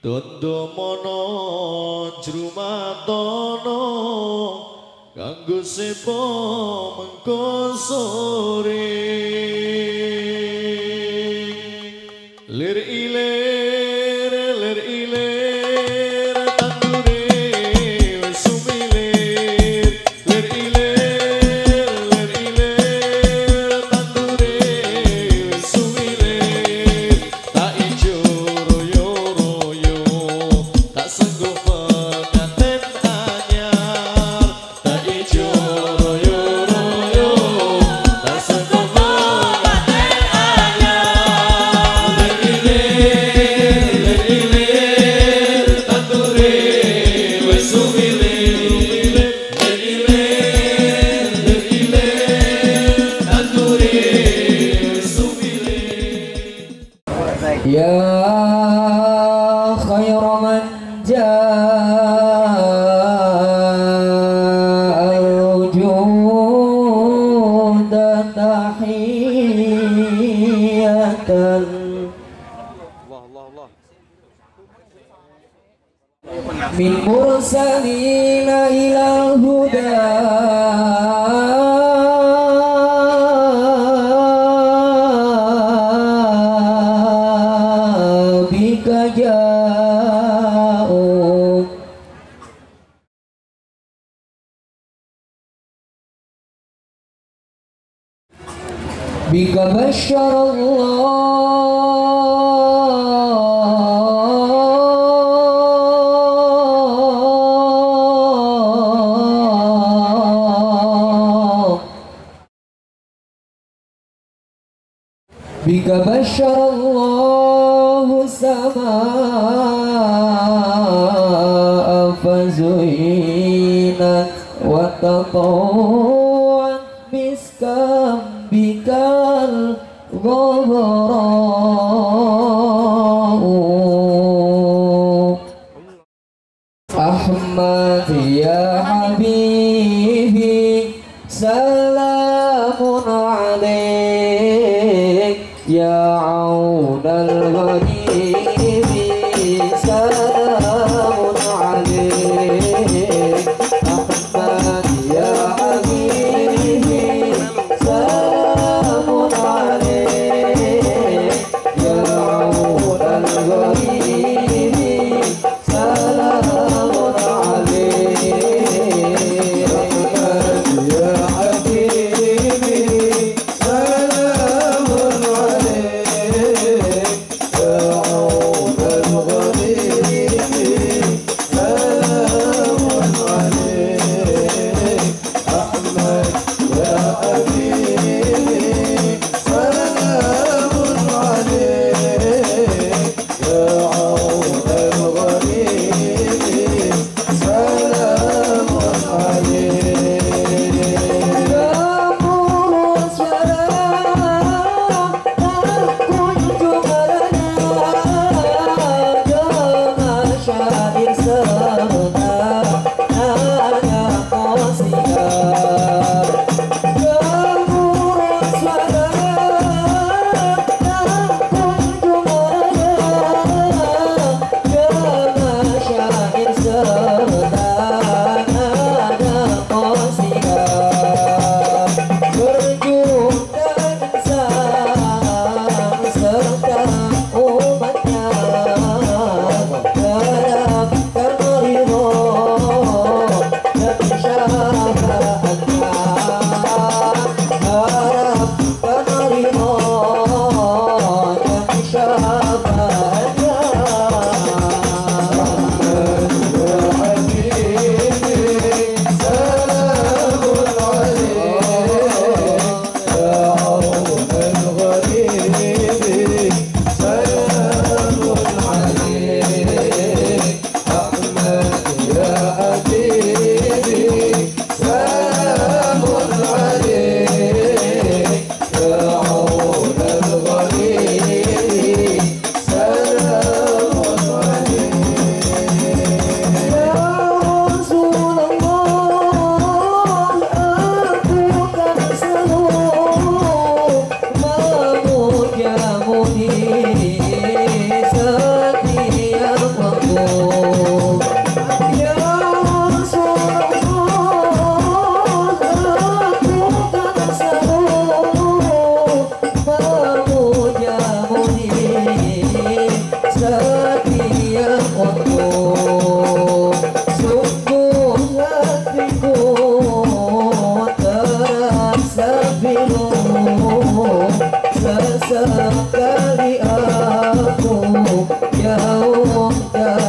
Dondo mono jrumatana kanggo sepo mengko sore lir ilir tandure wis sumilir lir ilir tandure wis sumilir tak ijo royo tak sanggup penganten anyar tak ijo royo tak sanggup penganten anyar lir ilir tandure wis sumilir lir ilir tandure wis sumilir Ya khayra man jaa al-wujuda tahiyatan min mursalina ilal huda bika ja'u bika basyarallah bika basyarallahu samaa fazuyinat wa tatawat biskam bikal ghabra'u Ahmad ya habibi salamun alaik ya aunal gharibi salamun alaik Ahmad ya habibi salamun alaik ya aunal gharibi salamun alaik Ahmad ya habibi salamun alaik ya aunal gharibi salamun alaik Ahmad ya habibi salamun alaik ya aunal gharibi salamun alaik ممتاز